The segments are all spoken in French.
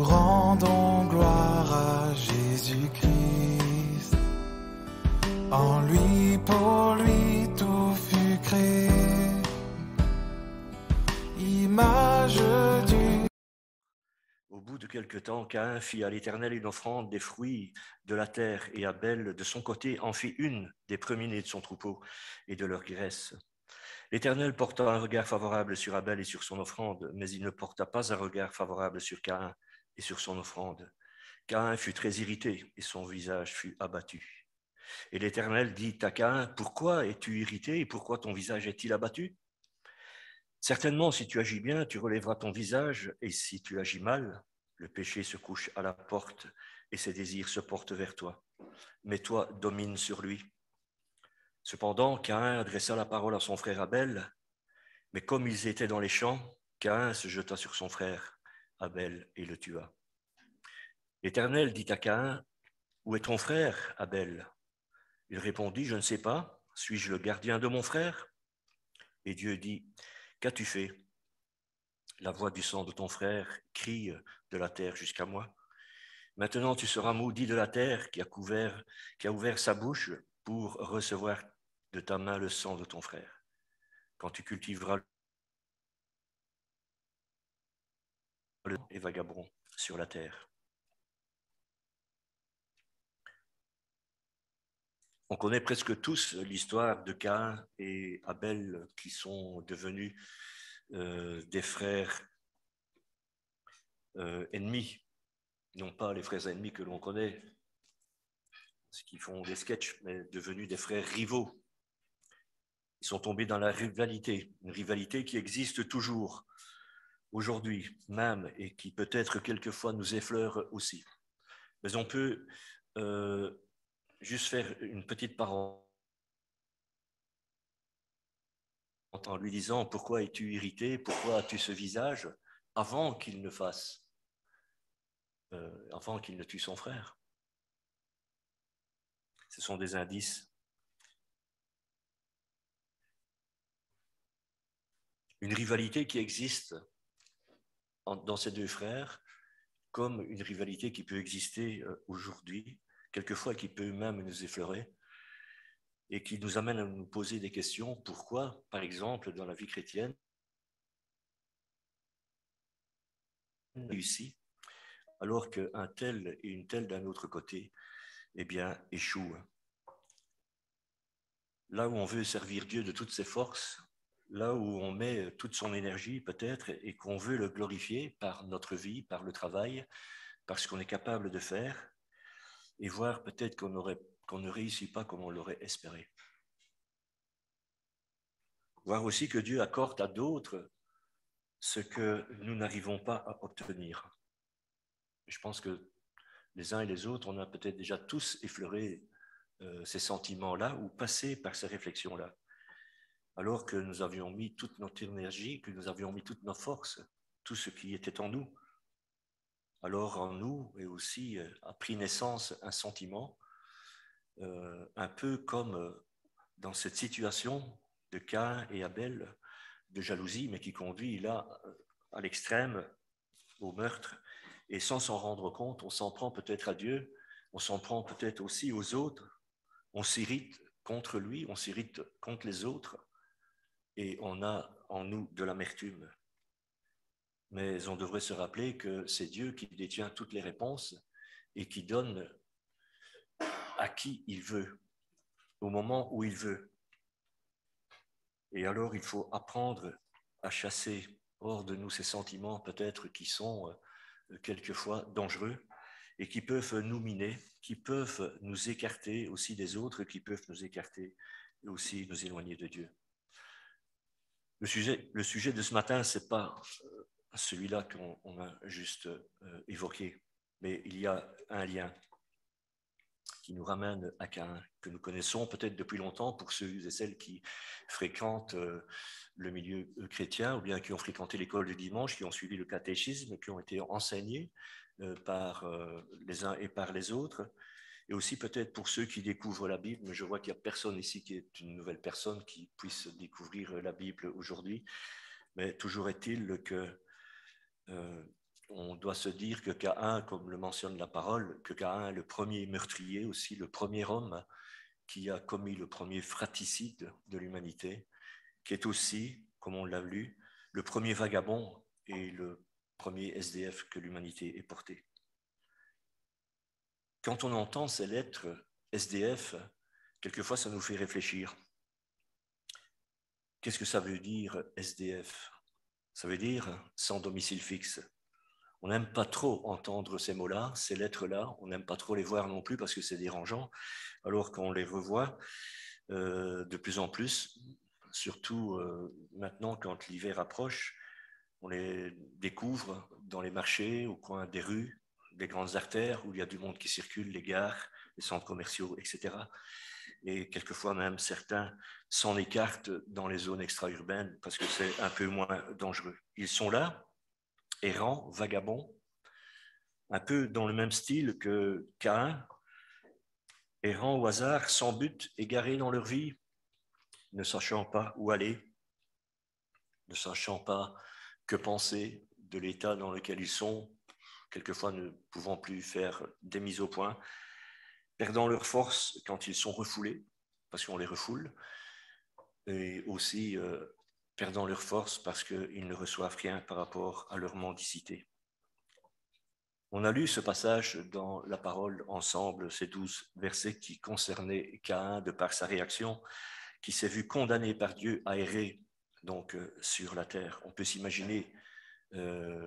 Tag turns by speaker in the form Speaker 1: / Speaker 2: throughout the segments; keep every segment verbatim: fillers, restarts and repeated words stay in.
Speaker 1: rendons gloire à Jésus-Christ. En lui, pour lui, tout fut créé. Image du...
Speaker 2: Au bout de quelque temps, Caïn fit à l'Éternel une offrande des fruits de la terre, et Abel, de son côté, en fit une des premiers-nés de son troupeau et de leur graisse. L'Éternel porta un regard favorable sur Abel et sur son offrande, mais il ne porta pas un regard favorable sur Caïn et sur son offrande. Caïn fut très irrité, et son visage fut abattu. Et l'Éternel dit à Caïn, « Pourquoi es-tu irrité et pourquoi ton visage est-il abattu ? Certainement, si tu agis bien, tu relèveras ton visage, et si tu agis mal, le péché se couche à la porte et ses désirs se portent vers toi. Mais toi, domine sur lui. » Cependant, Caïn adressa la parole à son frère Abel, mais comme ils étaient dans les champs, Caïn se jeta sur son frère Abel et le tua. L'Éternel dit à Caïn, « Où est ton frère, Abel ?» Il répondit, « Je ne sais pas, suis-je le gardien de mon frère ?» Et Dieu dit, « Qu'as-tu fait ? La voix du sang de ton frère crie de la terre jusqu'à moi. Maintenant tu seras maudit de la terre qui a, couvert, qui a ouvert sa bouche pour recevoir de ta main le sang de ton frère. Quand tu cultiveras le et vagabond sur la terre. » On connaît presque tous l'histoire de Caïn et Abel qui sont devenus euh, des frères euh, ennemis, non pas les frères ennemis que l'on connaît, qui font des sketchs, mais devenus des frères rivaux. Ils sont tombés dans la rivalité, une rivalité qui existe toujours, aujourd'hui même, et qui peut-être quelquefois nous effleure aussi. Mais on peut euh, juste faire une petite parenthèse en lui disant « Pourquoi es-tu irrité ? Pourquoi as-tu ce visage ?» avant qu'il ne fasse, euh, avant qu'il ne tue son frère. Ce sont des indices. Une rivalité qui existe en, dans ces deux frères, comme une rivalité qui peut exister euh, aujourd'hui, quelquefois qui peut même nous effleurer, et qui nous amène à nous poser des questions. Pourquoi, par exemple, dans la vie chrétienne, réussit, alors qu'un tel et une telle d'un autre côté, eh bien, échouent. Là où on veut servir Dieu de toutes ses forces, là où on met toute son énergie peut-être et qu'on veut le glorifier par notre vie, par le travail, par ce qu'on est capable de faire, et voir peut-être qu'on aurait, qu'on ne réussit pas comme on l'aurait espéré. Voir aussi que Dieu accorde à d'autres ce que nous n'arrivons pas à obtenir. Je pense que les uns et les autres, on a peut-être déjà tous effleuré euh, ces sentiments-là ou passé par ces réflexions-là, alors que nous avions mis toute notre énergie, que nous avions mis toutes nos forces, tout ce qui était en nous. Alors en nous est aussi euh, a pris naissance un sentiment, euh, un peu comme euh, dans cette situation de Caïn et Abel, de jalousie, mais qui conduit là à l'extrême, au meurtre, et sans s'en rendre compte, on s'en prend peut-être à Dieu, on s'en prend peut-être aussi aux autres, on s'irrite contre lui, on s'irrite contre les autres, et on a en nous de l'amertume. Mais on devrait se rappeler que c'est Dieu qui détient toutes les réponses et qui donne à qui il veut, au moment où il veut. Et alors, il faut apprendre à chasser hors de nous ces sentiments peut-être qui sont euh, quelquefois dangereux et qui peuvent nous miner, qui peuvent nous écarter aussi des autres, qui peuvent nous écarter et aussi nous éloigner de Dieu. Le sujet, le sujet de ce matin, ce n'est pas euh, celui-là qu'on on a juste euh, évoqué, mais il y a un lien qui nous ramène à Caïn, que nous connaissons peut-être depuis longtemps pour ceux et celles qui fréquentent euh, le milieu chrétien ou bien qui ont fréquenté l'école du dimanche, qui ont suivi le catéchisme, qui ont été enseignés euh, par euh, les uns et par les autres, et aussi peut-être pour ceux qui découvrent la Bible. Mais je vois qu'il n'y a personne ici qui est une nouvelle personne qui puisse découvrir la Bible aujourd'hui, mais toujours est-il que euh, on doit se dire que Caïn, comme le mentionne la parole, que Caïn est le premier meurtrier aussi, le premier homme qui a commis le premier fratricide de l'humanité, qui est aussi, comme on l'a lu, le premier vagabond et le premier S D F que l'humanité ait porté. Quand on entend ces lettres S D F, quelquefois ça nous fait réfléchir. Qu'est-ce que ça veut dire S D F? Ça veut dire sans domicile fixe. On n'aime pas trop entendre ces mots-là, ces lettres-là, on n'aime pas trop les voir non plus parce que c'est dérangeant, alors qu'on les revoit euh, de plus en plus, surtout euh, maintenant quand l'hiver approche, on les découvre dans les marchés, au coin des rues, des grandes artères où il y a du monde qui circule, les gares, les centres commerciaux, et cetera. Et quelquefois même certains s'en écartent dans les zones extra-urbaines parce que c'est un peu moins dangereux. Ils sont là, errants, vagabonds, un peu dans le même style que Caïn, errants au hasard, sans but, égarés dans leur vie, ne sachant pas où aller, ne sachant pas que penser de l'état dans lequel ils sont, quelquefois ne pouvant plus faire des mises au point, perdant leur force quand ils sont refoulés, parce qu'on les refoule, et aussi euh, perdant leur force parce qu'ils ne reçoivent rien par rapport à leur mendicité. On a lu ce passage dans la parole ensemble, ces douze versets qui concernaient Caïn de par sa réaction, qui s'est vu condamné par Dieu à errer donc euh, sur la terre. On peut s'imaginer euh,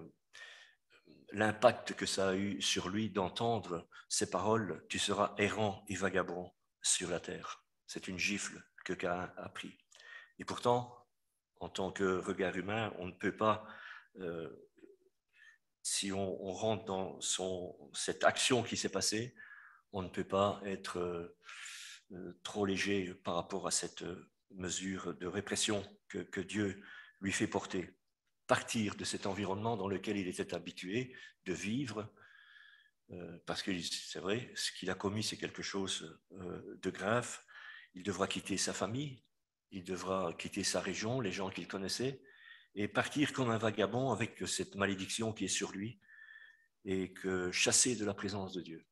Speaker 2: l'impact que ça a eu sur lui d'entendre ces paroles, tu seras errant et vagabond sur la terre. C'est une gifle que Caïn a pris. Et pourtant, en tant que regard humain, on ne peut pas, euh, si on, on rentre dans son, cette action qui s'est passée, on ne peut pas être euh, trop léger par rapport à cette mesure de répression que, que Dieu lui fait porter. Partir de cet environnement dans lequel il était habitué de vivre, euh, parce que c'est vrai, ce qu'il a commis, c'est quelque chose euh, de grave. Il devra quitter sa famille, il devra quitter sa région, les gens qu'il connaissait, et partir comme un vagabond avec cette malédiction qui est sur lui, et que chassé de la présence de Dieu.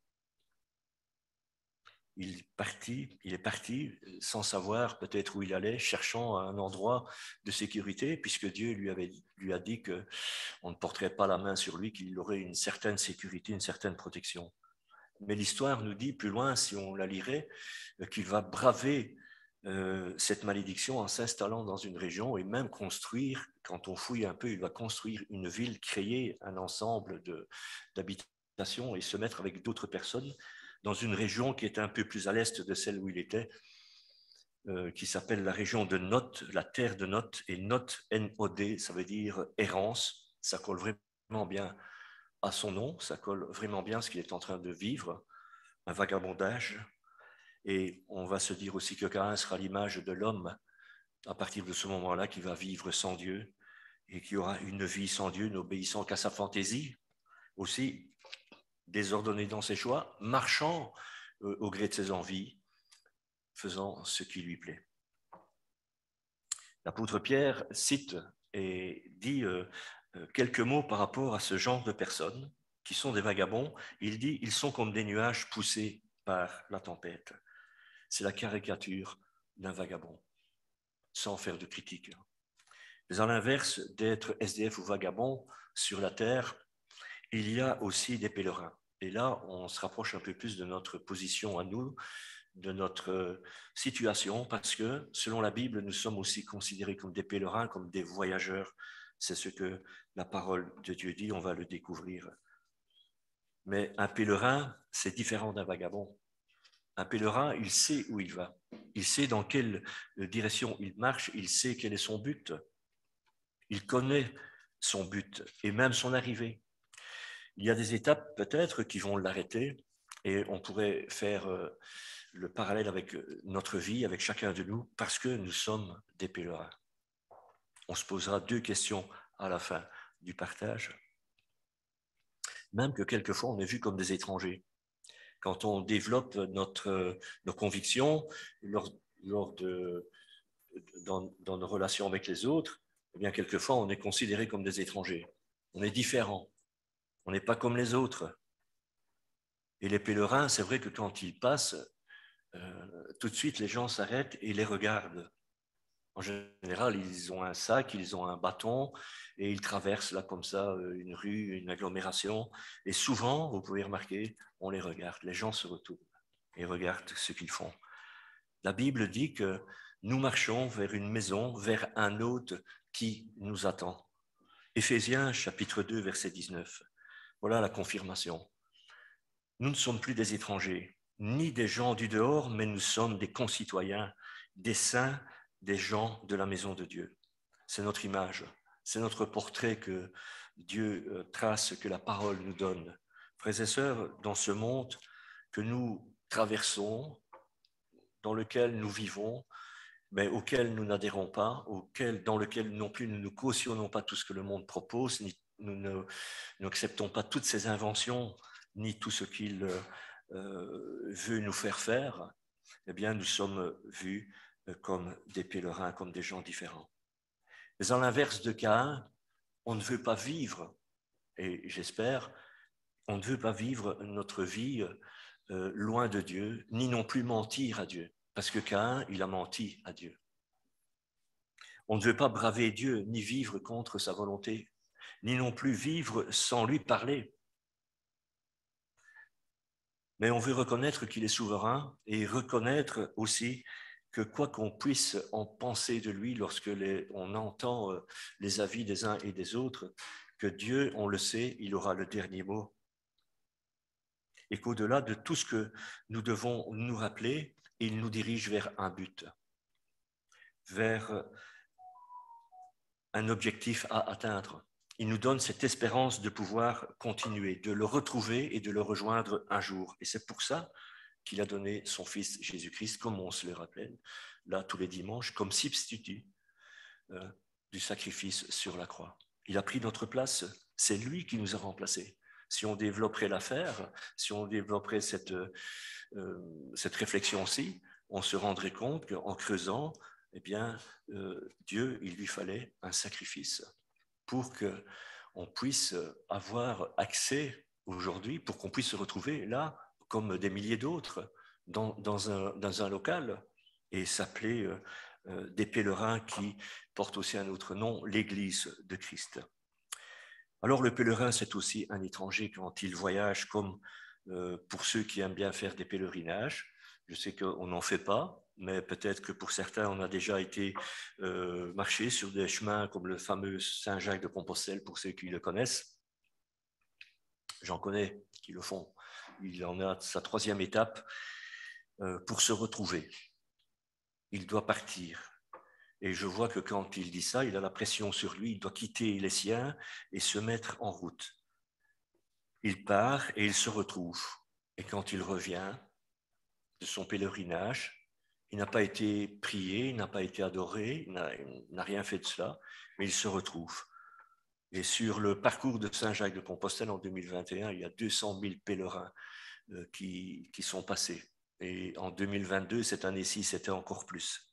Speaker 2: Il est parti, il est parti sans savoir peut-être où il allait, cherchant un endroit de sécurité, puisque Dieu lui, avait, lui a dit qu'on ne porterait pas la main sur lui, qu'il aurait une certaine sécurité, une certaine protection. Mais l'histoire nous dit plus loin, si on la lirait, qu'il va braver euh, cette malédiction en s'installant dans une région et même construire, quand on fouille un peu, il va construire une ville, créer un ensemble de, d'habitations et se mettre avec d'autres personnes dans une région qui est un peu plus à l'est de celle où il était, euh, qui s'appelle la région de Nod, la terre de Nod, et Nod, N O D, ça veut dire errance, ça colle vraiment bien à son nom, ça colle vraiment bien à ce qu'il est en train de vivre, un vagabondage, et on va se dire aussi que Caïn sera l'image de l'homme à partir de ce moment-là qui va vivre sans Dieu et qui aura une vie sans Dieu, n'obéissant qu'à sa fantaisie, aussi désordonné dans ses choix, marchant euh, au gré de ses envies, faisant ce qui lui plaît. L'apôtre Pierre cite et dit euh, quelques mots par rapport à ce genre de personnes qui sont des vagabonds. Il dit « ils sont comme des nuages poussés par la tempête ». C'est la caricature d'un vagabond, sans faire de critique. Mais à l'inverse d'être S D F ou vagabond sur la terre, il y a aussi des pèlerins. Et là, on se rapproche un peu plus de notre position à nous, de notre situation, parce que selon la Bible, nous sommes aussi considérés comme des pèlerins, comme des voyageurs. C'est ce que la parole de Dieu dit, on va le découvrir. Mais un pèlerin, c'est différent d'un vagabond. Un pèlerin, il sait où il va, il sait dans quelle direction il marche, il sait quel est son but, il connaît son but et même son arrivée. Il y a des étapes peut-être qui vont l'arrêter et on pourrait faire le parallèle avec notre vie, avec chacun de nous, parce que nous sommes des pèlerins. On se posera deux questions à la fin du partage. Même que quelquefois on est vu comme des étrangers. Quand on développe notre, nos convictions lors, lors de, dans, dans nos relations avec les autres, eh bien quelquefois on est considéré comme des étrangers. On est différent. On n'est pas comme les autres. Et les pèlerins, c'est vrai que quand ils passent, euh, tout de suite, les gens s'arrêtent et les regardent. En général, ils ont un sac, ils ont un bâton et ils traversent là comme ça une rue, une agglomération. Et souvent, vous pouvez remarquer, on les regarde. Les gens se retournent et regardent ce qu'ils font. La Bible dit que nous marchons vers une maison, vers un hôte qui nous attend. Éphésiens chapitre deux, verset dix-neuf. Voilà la confirmation. Nous ne sommes plus des étrangers, ni des gens du dehors, mais nous sommes des concitoyens, des saints, des gens de la maison de Dieu. C'est notre image, c'est notre portrait que Dieu trace, que la parole nous donne. Frères et sœurs, dans ce monde que nous traversons, dans lequel nous vivons, mais auquel nous n'adhérons pas, auquel, dans lequel non plus nous ne cautionnons pas tout ce que le monde propose, ni, nous n'acceptons pas toutes ses inventions, ni tout ce qu'il euh, veut nous faire faire, eh bien, nous sommes vus comme des pèlerins, comme des gens différents. Mais à l'inverse de Caïn, on ne veut pas vivre, et j'espère, on ne veut pas vivre notre vie euh, loin de Dieu, ni non plus mentir à Dieu, parce que Caïn, il a menti à Dieu. On ne veut pas braver Dieu, ni vivre contre sa volonté, ni non plus vivre sans lui parler. Mais on veut reconnaître qu'il est souverain et reconnaître aussi que quoi qu'on puisse en penser de lui lorsque les, on entend les avis des uns et des autres, que Dieu, on le sait, il aura le dernier mot. Et qu'au-delà de tout ce que nous devons nous rappeler, il nous dirige vers un but, vers un objectif à atteindre. Il nous donne cette espérance de pouvoir continuer, de le retrouver et de le rejoindre un jour. Et c'est pour ça qu'il a donné son Fils Jésus-Christ, comme on se le rappelle, là, tous les dimanches, comme substitut euh, du sacrifice sur la croix. Il a pris notre place, c'est lui qui nous a remplacés. Si on développerait l'affaire, si on développerait cette, euh, cette réflexion-ci, on se rendrait compte qu'en creusant, eh bien, euh, Dieu, il lui fallait un sacrifice pour qu'on puisse avoir accès aujourd'hui, pour qu'on puisse se retrouver là, comme des milliers d'autres, dans, dans, un, dans un local, et s'appeler euh, euh, des pèlerins qui portent aussi un autre nom, l'Église de Christ. Alors le pèlerin, c'est aussi un étranger quand il voyage, comme euh, pour ceux qui aiment bien faire des pèlerinages. Je sais qu'on n'en fait pas, mais peut-être que pour certains, on a déjà été euh, marcher sur des chemins comme le fameux Saint-Jacques de Compostelle, pour ceux qui le connaissent. J'en connais qui le font. Il en a sa troisième étape euh, pour se retrouver. Il doit partir. Et je vois que quand il dit ça, il a la pression sur lui, il doit quitter les siens et se mettre en route. Il part et il se retrouve. Et quand il revient de son pèlerinage, il n'a pas été prié, il n'a pas été adoré, il n'a, il n'a rien fait de cela, mais il se retrouve. Et sur le parcours de Saint-Jacques de Compostelle en deux mille vingt et un, il y a deux cent mille pèlerins euh, qui, qui sont passés. Et en deux mille vingt-deux, cette année-ci, c'était encore plus.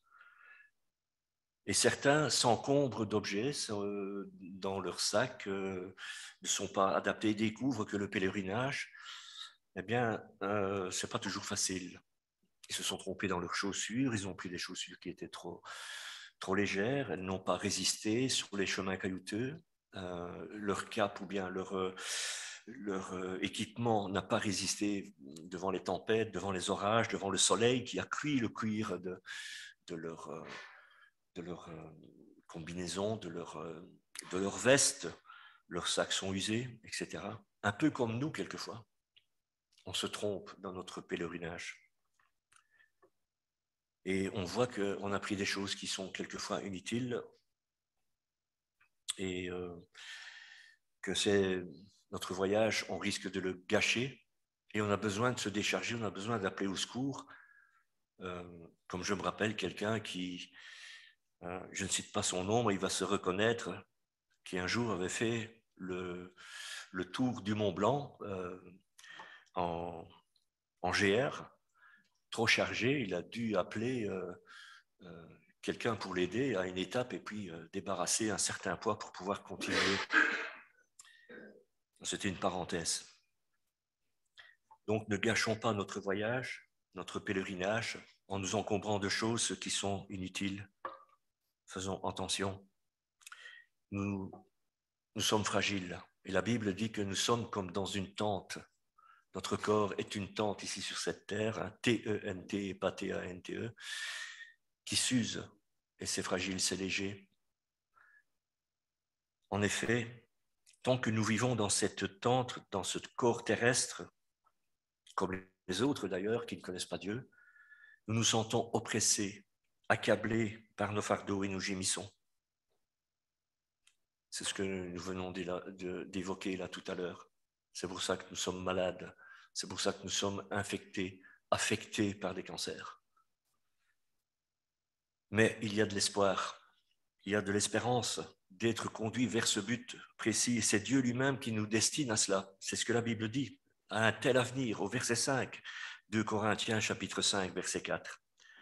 Speaker 2: Et certains s'encombrent d'objets euh, dans leur sac, euh, ne sont pas adaptés, découvrent que le pèlerinage, eh bien, euh, c'est pas toujours facile. Ils se sont trompés dans leurs chaussures, ils ont pris des chaussures qui étaient trop, trop légères, elles n'ont pas résisté sur les chemins caillouteux, euh, leur cape ou bien leur, euh, leur euh, équipement n'a pas résisté devant les tempêtes, devant les orages, devant le soleil qui a cuit le cuir de, de leur... Euh, de leur euh, combinaison, de leur, euh, de leur veste, leurs sacs sont usés, et cetera. Un peu comme nous, quelquefois. On se trompe dans notre pèlerinage. Et on voit qu'on a pris des choses qui sont quelquefois inutiles et euh, que c'est notre voyage, on risque de le gâcher et on a besoin de se décharger, on a besoin d'appeler au secours. Euh, comme je me rappelle quelqu'un qui, euh, je ne cite pas son nom, mais il va se reconnaître, qui un jour avait fait le, le tour du Mont Blanc euh, en, en G R, trop chargé, il a dû appeler euh, euh, quelqu'un pour l'aider à une étape et puis euh, débarrasser un certain poids pour pouvoir continuer. C'était une parenthèse. Donc, ne gâchons pas notre voyage, notre pèlerinage, en nous encombrant de choses qui sont inutiles. Faisons attention. Nous, nous sommes fragiles. Et la Bible dit que nous sommes comme dans une tente. Notre corps est une tente ici sur cette terre, un T E N T et pas T A N T E, qui s'use. Et c'est fragile, c'est léger. En effet, tant que nous vivons dans cette tente, dans ce corps terrestre, comme les autres d'ailleurs qui ne connaissent pas Dieu, nous nous sentons oppressés, accablés par nos fardeaux et nous gémissons. C'est ce que nous venons d'évoquer là tout à l'heure. C'est pour ça que nous sommes malades. C'est pour ça que nous sommes infectés, affectés par des cancers. Mais il y a de l'espoir, il y a de l'espérance d'être conduits vers ce but précis. C'est Dieu lui-même qui nous destine à cela. C'est ce que la Bible dit, à un tel avenir, au verset cinq, deux Corinthiens chapitre cinq, verset quatre.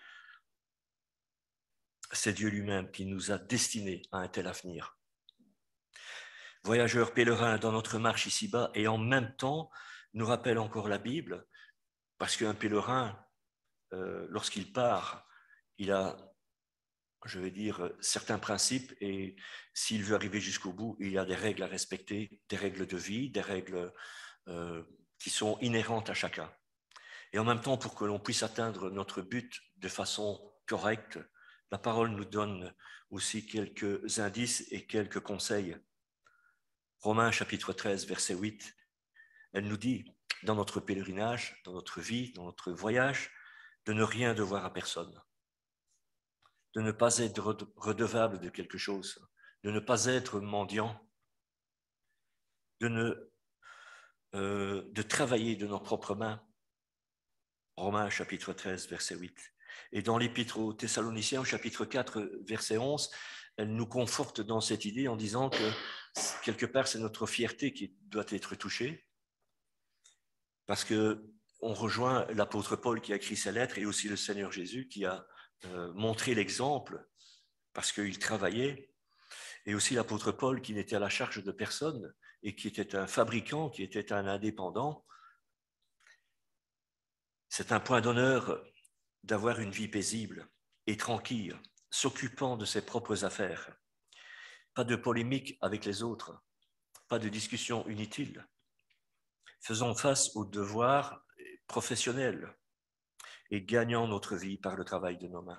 Speaker 2: C'est Dieu lui-même qui nous a destinés à un tel avenir. Voyageurs pèlerins dans notre marche ici-bas, et en même temps nous rappelle encore la Bible, parce qu'un pèlerin, euh, lorsqu'il part, il a, je vais dire, certains principes, et s'il veut arriver jusqu'au bout, il y a des règles à respecter, des règles de vie, des règles euh, qui sont inhérentes à chacun. Et en même temps, pour que l'on puisse atteindre notre but de façon correcte, la parole nous donne aussi quelques indices et quelques conseils. Romains chapitre treize, verset huit, elle nous dit, dans notre pèlerinage, dans notre vie, dans notre voyage, de ne rien devoir à personne, de ne pas être redevable de quelque chose, de ne pas être mendiant, de, ne, euh, de travailler de nos propres mains. Romains chapitre treize, verset huit. Et dans l'épître aux Thessaloniciens, au chapitre quatre, verset onze, elle nous conforte dans cette idée en disant que quelque part, c'est notre fierté qui doit être touchée, parce qu'on rejoint l'apôtre Paul qui a écrit sa lettre et aussi le Seigneur Jésus qui a euh, montré l'exemple, parce qu'il travaillait, et aussi l'apôtre Paul qui n'était à la charge de personne et qui était un fabricant, qui était un indépendant. C'est un point d'honneur d'avoir une vie paisible et tranquille, s'occupant de ses propres affaires. Pas de polémique avec les autres, pas de discussion inutile. Faisons face aux devoirs professionnels et gagnant notre vie par le travail de nos mains.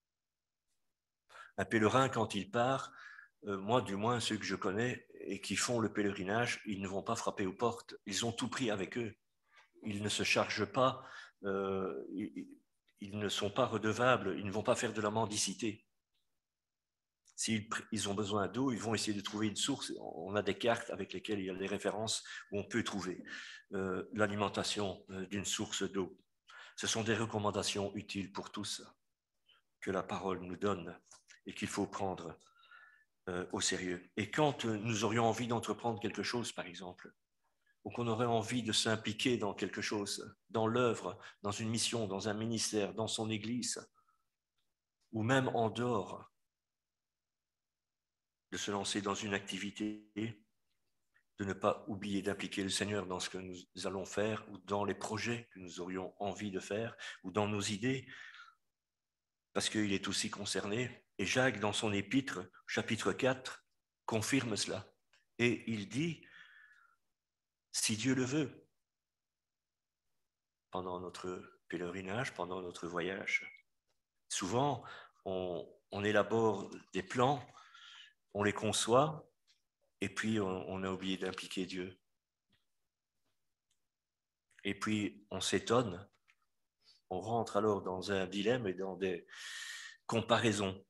Speaker 2: Un pèlerin, quand il part, euh, moi du moins ceux que je connais et qui font le pèlerinage, ils ne vont pas frapper aux portes, ils ont tout pris avec eux. Ils ne se chargent pas, euh, ils, ils ne sont pas redevables, ils ne vont pas faire de la mendicité. S'ils ils ont besoin d'eau, ils vont essayer de trouver une source. On a des cartes avec lesquelles il y a des références où on peut trouver euh, l'alimentation euh, d'une source d'eau. Ce sont des recommandations utiles pour tous que la parole nous donne et qu'il faut prendre euh, au sérieux. Et quand euh, nous aurions envie d'entreprendre quelque chose, par exemple, ou qu'on aurait envie de s'impliquer dans quelque chose, dans l'œuvre, dans une mission, dans un ministère, dans son église, ou même en dehors, de se lancer dans une activité, de ne pas oublier d'impliquer le Seigneur dans ce que nous allons faire, ou dans les projets que nous aurions envie de faire, ou dans nos idées, parce qu'il est aussi concerné. Et Jacques, dans son épître, chapitre quatre, confirme cela. Et il dit, si Dieu le veut, pendant notre pèlerinage, pendant notre voyage, souvent, on, on élabore des plans, on les conçoit, et puis on, on a oublié d'impliquer Dieu. Et puis on s'étonne, on rentre alors dans un dilemme et dans des comparaisons.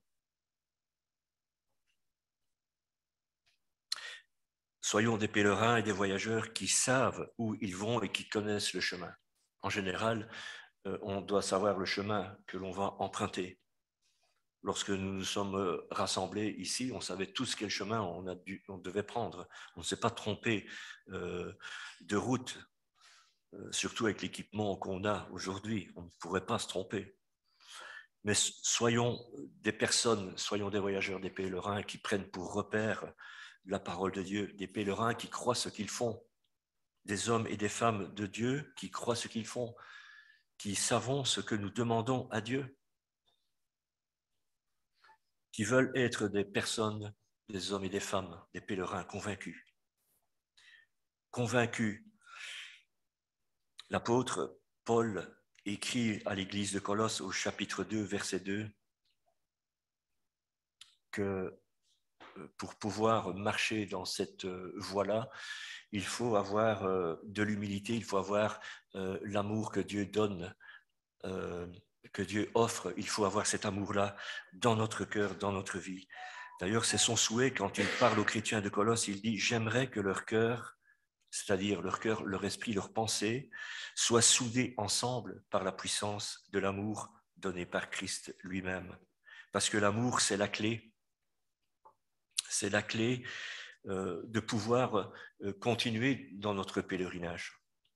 Speaker 2: Soyons des pèlerins et des voyageurs qui savent où ils vont et qui connaissent le chemin. En général, euh, on doit savoir le chemin que l'on va emprunter. Lorsque nous nous sommes rassemblés ici, on savait tous quel chemin on, a dû, on devait prendre. On ne s'est pas trompé euh, de route, euh, surtout avec l'équipement qu'on a aujourd'hui. On ne pourrait pas se tromper. Mais soyons des personnes, soyons des voyageurs, des pèlerins qui prennent pour repère la parole de Dieu, des pèlerins qui croient ce qu'ils font, des hommes et des femmes de Dieu qui croient ce qu'ils font, qui savons ce que nous demandons à Dieu, qui veulent être des personnes, des hommes et des femmes, des pèlerins convaincus. Convaincus. L'apôtre Paul écrit à l'église de Colosse au chapitre deux, verset deux, que pour pouvoir marcher dans cette voie-là, il faut avoir de l'humilité, il faut avoir l'amour que Dieu donne, que Dieu offre. Il faut avoir cet amour-là dans notre cœur, dans notre vie. D'ailleurs, c'est son souhait quand il parle aux chrétiens de Colosse, il dit « J'aimerais que leur cœur, c'est-à-dire leur cœur, leur esprit, leur pensée, soient soudés ensemble par la puissance de l'amour donné par Christ lui-même. » Parce que l'amour, c'est la clé. C'est la clé euh, de pouvoir euh, continuer dans notre pèlerinage.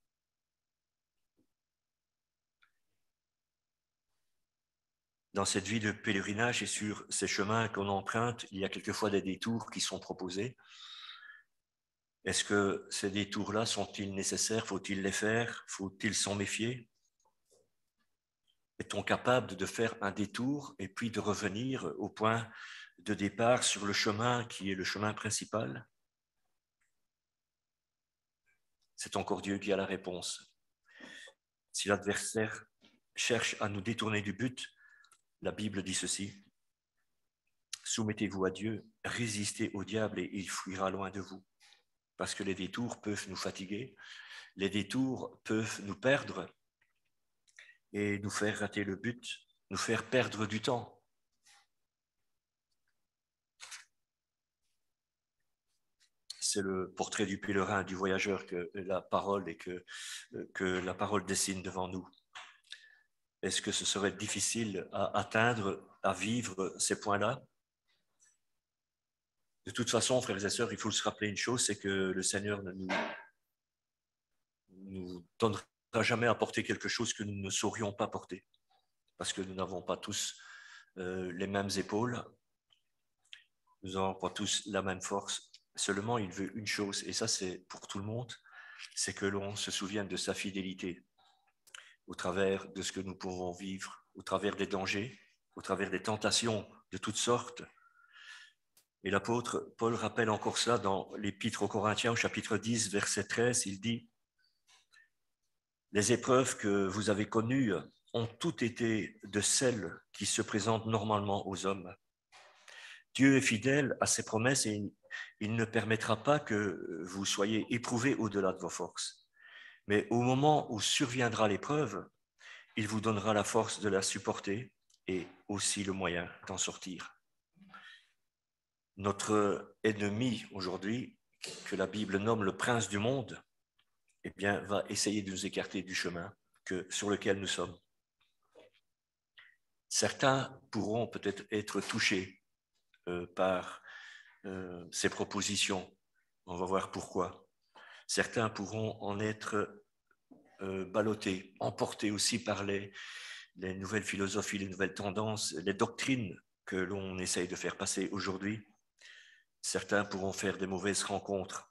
Speaker 2: Dans cette vie de pèlerinage et sur ces chemins qu'on emprunte, il y a quelquefois des détours qui sont proposés. Est-ce que ces détours-là sont-ils nécessaires? Faut-il les faire? Faut-il s'en méfier? Est-on capable de faire un détour et puis de revenir au point de départ sur le chemin qui est le chemin principal? C'est encore Dieu qui a la réponse. Si l'adversaire cherche à nous détourner du but, la Bible dit ceci: soumettez-vous à Dieu, résistez au diable et il fuira loin de vous. Parce que les détours peuvent nous fatiguer, les détours peuvent nous perdre et nous faire rater le but, nous faire perdre du temps. C'est le portrait du pèlerin, du voyageur que la parole et que, que la parole dessine devant nous. Est-ce que ce serait difficile à atteindre, à vivre ces points-là? De toute façon, frères et sœurs, il faut se rappeler une chose, c'est que le Seigneur ne nous, nous donnera jamais à porter quelque chose que nous ne saurions pas porter, parce que nous n'avons pas tous euh, les mêmes épaules, nous n'avons pas tous la même force. Seulement, il veut une chose, et ça c'est pour tout le monde, c'est que l'on se souvienne de sa fidélité au travers de ce que nous pouvons vivre, au travers des dangers, au travers des tentations de toutes sortes. Et l'apôtre Paul rappelle encore cela dans l'Épître aux Corinthiens, au chapitre dix, verset treize, il dit « Les épreuves que vous avez connues ont toutes été de celles qui se présentent normalement aux hommes. Dieu est fidèle à ses promesses et il ne permettra pas que vous soyez éprouvés au-delà de vos forces. Mais au moment où surviendra l'épreuve, il vous donnera la force de la supporter et aussi le moyen d'en sortir. » Notre ennemi aujourd'hui, que la Bible nomme le prince du monde, eh bien, va essayer de nous écarter du chemin que, sur lequel nous sommes. Certains pourront peut-être être touchés euh, par euh, ces propositions. On va voir pourquoi. Certains pourront en être euh, ballottés, emportés aussi par les, les nouvelles philosophies, les nouvelles tendances, les doctrines que l'on essaye de faire passer aujourd'hui. Certains pourront faire des mauvaises rencontres.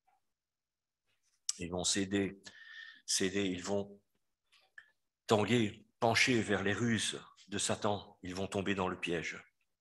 Speaker 2: Ils vont céder, céder, ils vont tanguer, pencher vers les ruses de Satan. Ils vont tomber dans le piège.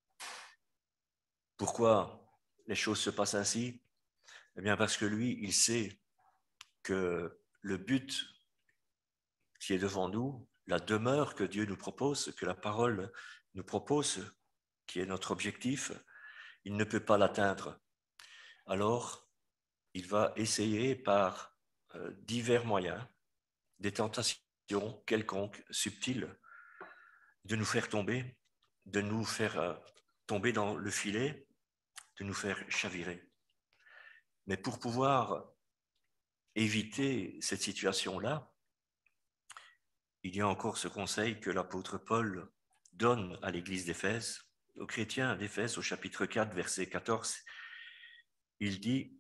Speaker 2: Pourquoi les choses se passent ainsi? Eh bien parce que lui, il sait que le but qui est devant nous, la demeure que Dieu nous propose, que la parole nous propose, qui est notre objectif, il ne peut pas l'atteindre. Alors, il va essayer par euh, divers moyens, des tentations quelconques, subtiles, de nous faire tomber, de nous faire euh, tomber dans le filet, de nous faire chavirer. Mais pour pouvoir éviter cette situation-là, il y a encore ce conseil que l'apôtre Paul donne à l'église d'Éphèse, aux chrétiens d'Éphèse, au chapitre quatre, verset quatorze. Il dit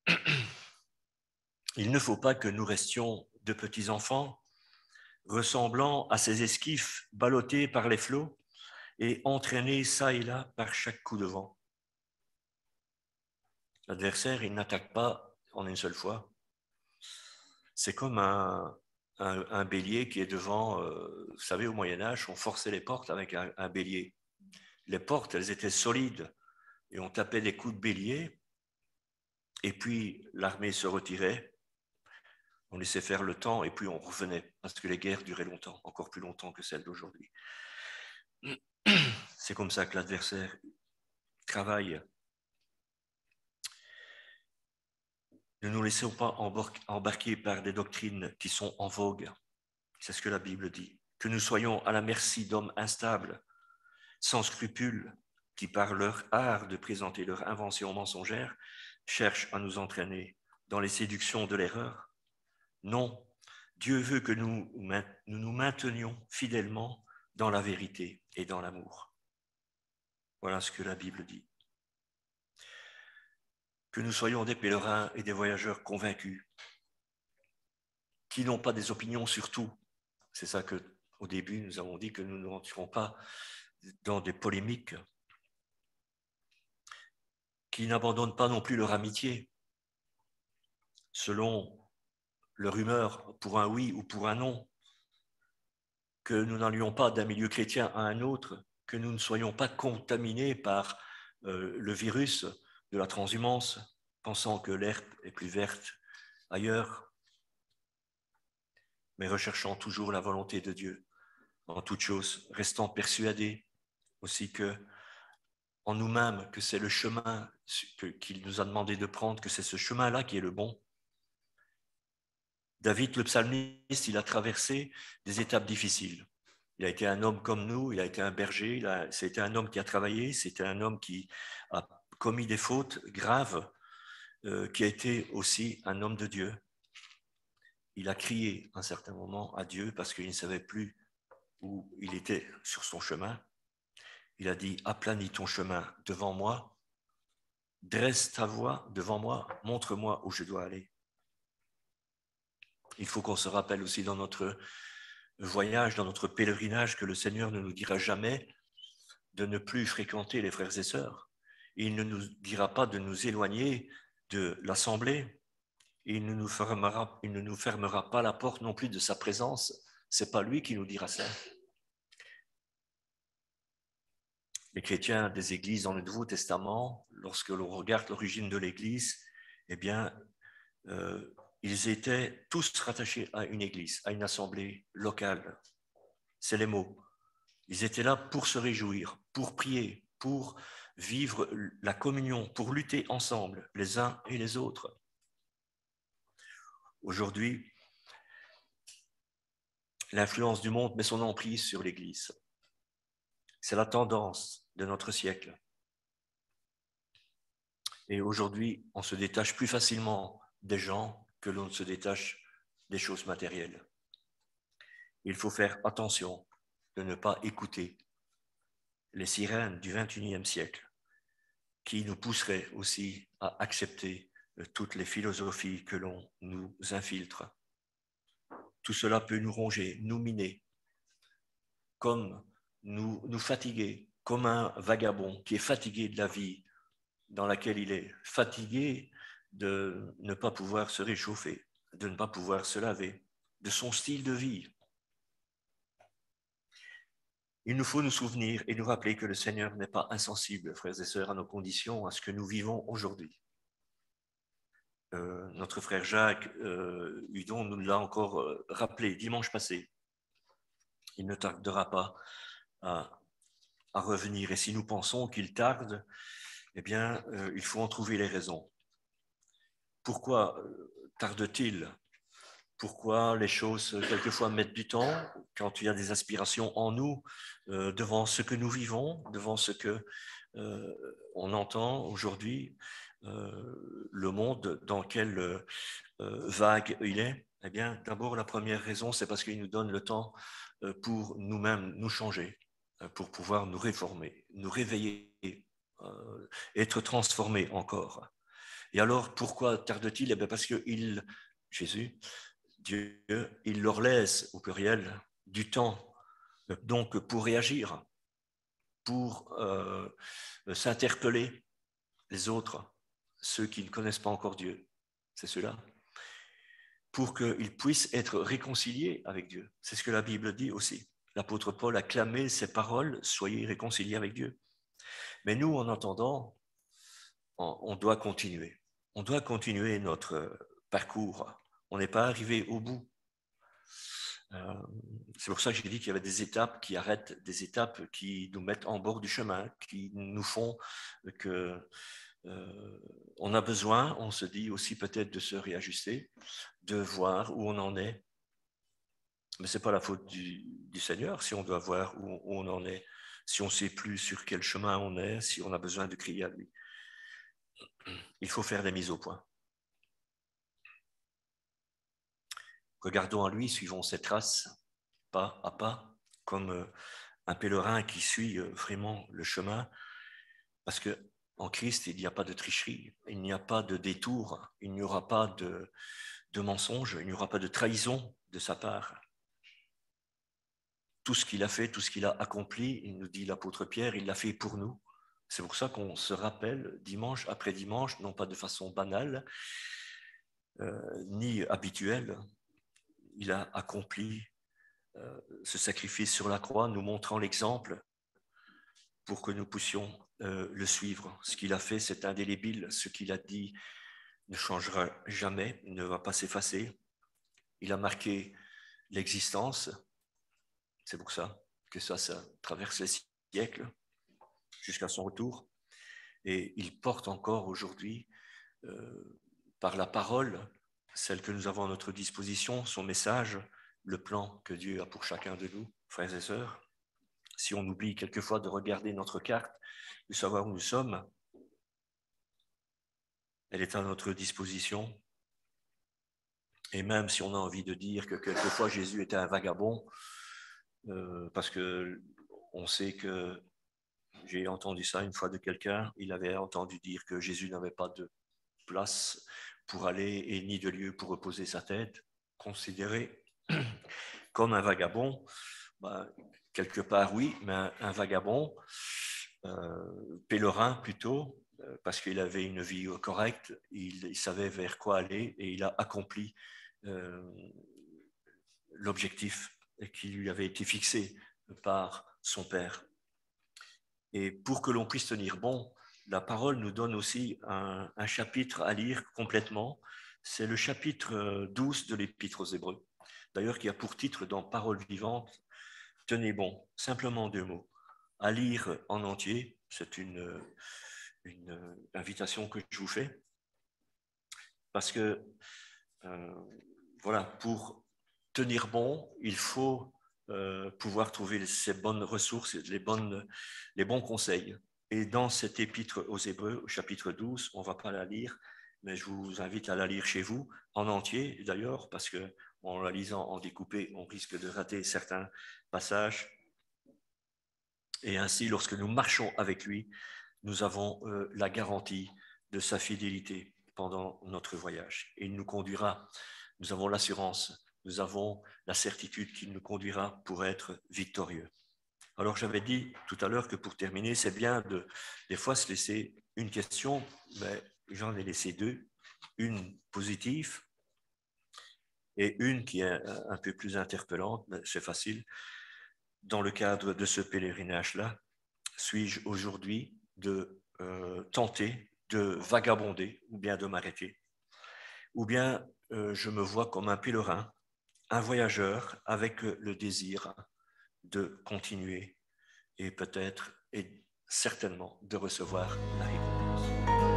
Speaker 2: « Il ne faut pas que nous restions de petits enfants, ressemblant à ces esquifs ballottés par les flots et entraînés çà et là par chaque coup de vent. » L'adversaire, il n'attaque pas en une seule fois. c'est comme un, un, un bélier qui est devant, euh, vous savez, au Moyen-Âge, on forçait les portes avec un, un bélier. Les portes, elles étaient solides et on tapait des coups de bélier et puis l'armée se retirait, on laissait faire le temps et puis on revenait parce que les guerres duraient longtemps, encore plus longtemps que celles d'aujourd'hui. C'est comme ça que l'adversaire travaille. Ne nous laissons pas embarquer par des doctrines qui sont en vogue. C'est ce que la Bible dit. Que nous soyons à la merci d'hommes instables, sans scrupules, qui par leur art de présenter leur invention mensongère, cherchent à nous entraîner dans les séductions de l'erreur. Non, Dieu veut que nous nous, nous maintenions fidèlement dans la vérité et dans l'amour. Voilà ce que la Bible dit. Que nous soyons des pèlerins et des voyageurs convaincus, qui n'ont pas des opinions sur tout. C'est ça que, au début, nous avons dit que nous ne rentrerons pas dans des polémiques, qui n'abandonnent pas non plus leur amitié, selon leur humeur, pour un oui ou pour un non, que nous n'allions pas d'un milieu chrétien à un autre, que nous ne soyons pas contaminés par euh, le virus de la transhumance, pensant que l'herbe est plus verte ailleurs, mais recherchant toujours la volonté de Dieu en toutes choses, restant persuadés aussi que en nous-mêmes, que c'est le chemin qu'il nous a demandé de prendre, que c'est ce chemin-là qui est le bon. David, le psalmiste, il a traversé des étapes difficiles. Il a été un homme comme nous, il a été un berger, il a, c'était un homme qui a travaillé, c'était un homme qui a commis des fautes graves, euh, qui a été aussi un homme de Dieu. Il a crié à un certain moment à Dieu parce qu'il ne savait plus où il était sur son chemin. Il a dit « Aplanis ton chemin devant moi, dresse ta voie devant moi, montre-moi où je dois aller. » Il faut qu'on se rappelle aussi dans notre voyage, dans notre pèlerinage, que le Seigneur ne nous dira jamais de ne plus fréquenter les frères et sœurs. Il ne nous dira pas de nous éloigner de l'assemblée. Il ne nous fermera, il ne nous fermera pas la porte non plus de sa présence. C'est pas lui qui nous dira ça. Les chrétiens des églises dans le Nouveau Testament, lorsque l'on regarde l'origine de l'Église, eh bien, euh, ils étaient tous rattachés à une église, à une assemblée locale. C'est les mots. Ils étaient là pour se réjouir, pour prier, pour vivre la communion, pour lutter ensemble, les uns et les autres. Aujourd'hui, l'influence du monde met son emprise sur l'Église. C'est la tendance de notre siècle. Et aujourd'hui, on se détache plus facilement des gens que l'on ne se détache des choses matérielles. Il faut faire attention de ne pas écouter les sirènes du vingt et unième siècle qui nous pousseraient aussi à accepter toutes les philosophies que l'on nous infiltre. Tout cela peut nous ronger, nous miner, comme nous, nous fatiguer, comme un vagabond qui est fatigué de la vie dans laquelle il est, fatigué de ne pas pouvoir se réchauffer, de ne pas pouvoir se laver, de son style de vie. Il nous faut nous souvenir et nous rappeler que le Seigneur n'est pas insensible, frères et sœurs, à nos conditions, à ce que nous vivons aujourd'hui. Euh, notre frère Jacques euh, Hudon nous l'a encore euh, rappelé dimanche passé. Il ne tardera pas à, à revenir. Et si nous pensons qu'il tarde, eh bien, euh, il faut en trouver les raisons. Pourquoi tarde-t-il ? Pourquoi les choses, quelquefois, mettent du temps quand il y a des aspirations en nous, euh, devant ce que nous vivons, devant ce que euh, on entend aujourd'hui, euh, le monde dans quel euh, vague il est? Eh bien, d'abord, la première raison, c'est parce qu'il nous donne le temps euh, pour nous-mêmes nous changer, euh, pour pouvoir nous réformer, nous réveiller, euh, être transformés encore. Et alors, pourquoi tarde-t-il? Eh bien, parce que il, Jésus, Dieu, il leur laisse, au pluriel, du temps, donc pour réagir, pour euh, s'interpeller les autres, ceux qui ne connaissent pas encore Dieu. C'est cela. pour qu'il puisse être réconcilié avec Dieu. C'est ce que la Bible dit aussi. L'apôtre Paul a clamé ces paroles, soyez réconciliés avec Dieu. Mais nous, en attendant, on doit continuer. On doit continuer notre parcours. On n'est pas arrivé au bout. Euh, c'est pour ça que j'ai dit qu'il y avait des étapes qui arrêtent, des étapes qui nous mettent en bord du chemin, qui nous font que euh, on a besoin, on se dit aussi peut-être de se réajuster, de voir où on en est. Mais ce n'est pas la faute du, du Seigneur si on doit voir où, où on en est, si on ne sait plus sur quel chemin on est, si on a besoin de crier à lui. Il faut faire des mises au point. Regardons à lui, suivons ses traces, pas à pas, comme un pèlerin qui suit vraiment le chemin, parce qu'en Christ, il n'y a pas de tricherie, il n'y a pas de détour, il n'y aura pas de, de mensonge, il n'y aura pas de trahison de sa part. Tout ce qu'il a fait, tout ce qu'il a accompli, il nous dit l'apôtre Pierre, il l'a fait pour nous. C'est pour ça qu'on se rappelle dimanche après dimanche, non pas de façon banale, euh, ni habituelle. Il a accompli euh, ce sacrifice sur la croix, nous montrant l'exemple pour que nous puissions euh, le suivre. Ce qu'il a fait, c'est indélébile. Ce qu'il a dit ne changera jamais, ne va pas s'effacer. Il a marqué l'existence. C'est pour ça que ça, ça traverse les siècles jusqu'à son retour. Et il porte encore aujourd'hui, euh, par la parole, celle que nous avons à notre disposition, son message, le plan que Dieu a pour chacun de nous, frères et sœurs. Si on oublie quelquefois de regarder notre carte, de savoir où nous sommes, elle est à notre disposition. Et même si on a envie de dire que quelquefois Jésus était un vagabond, euh, parce que on sait que j'ai entendu ça une fois de quelqu'un, il avait entendu dire que Jésus n'avait pas de place pour aller et ni de lieu pour reposer sa tête, considéré comme un vagabond. Ben, quelque part, oui, mais un, un vagabond, euh, pèlerin plutôt, euh, parce qu'il avait une vie correcte, il, il savait vers quoi aller et il a accompli euh, l'objectif qui lui avait été fixé par son Père. Et pour que l'on puisse tenir bon, la parole nous donne aussi un, un chapitre à lire complètement. C'est le chapitre douze de l'Épître aux Hébreux, d'ailleurs qui a pour titre dans Parole vivante, tenez bon, simplement deux mots, à lire en entier. C'est une, une invitation que je vous fais, parce que euh, voilà, pour tenir bon, il faut euh, pouvoir trouver ces bonnes ressources, les, bonnes, les bons conseils. Et dans cet épître aux Hébreux, au chapitre douze, on ne va pas la lire, mais je vous invite à la lire chez vous, en entier d'ailleurs, parce qu'en la lisant en découpé, on risque de rater certains passages. Et ainsi, lorsque nous marchons avec lui, nous avons euh, la garantie de sa fidélité pendant notre voyage. Et il nous conduira, nous avons l'assurance, nous avons la certitude qu'il nous conduira pour être victorieux. Alors j'avais dit tout à l'heure que pour terminer, c'est bien de des fois se laisser une question, mais j'en ai laissé deux, une positive et une qui est un peu plus interpellante, mais c'est facile. Dans le cadre de ce pèlerinage-là, suis-je aujourd'hui de euh, tenter de vagabonder ou bien de m'arrêter? Ou bien euh, je me vois comme un pèlerin, un voyageur avec le désir de continuer et peut-être et certainement de recevoir la récompense.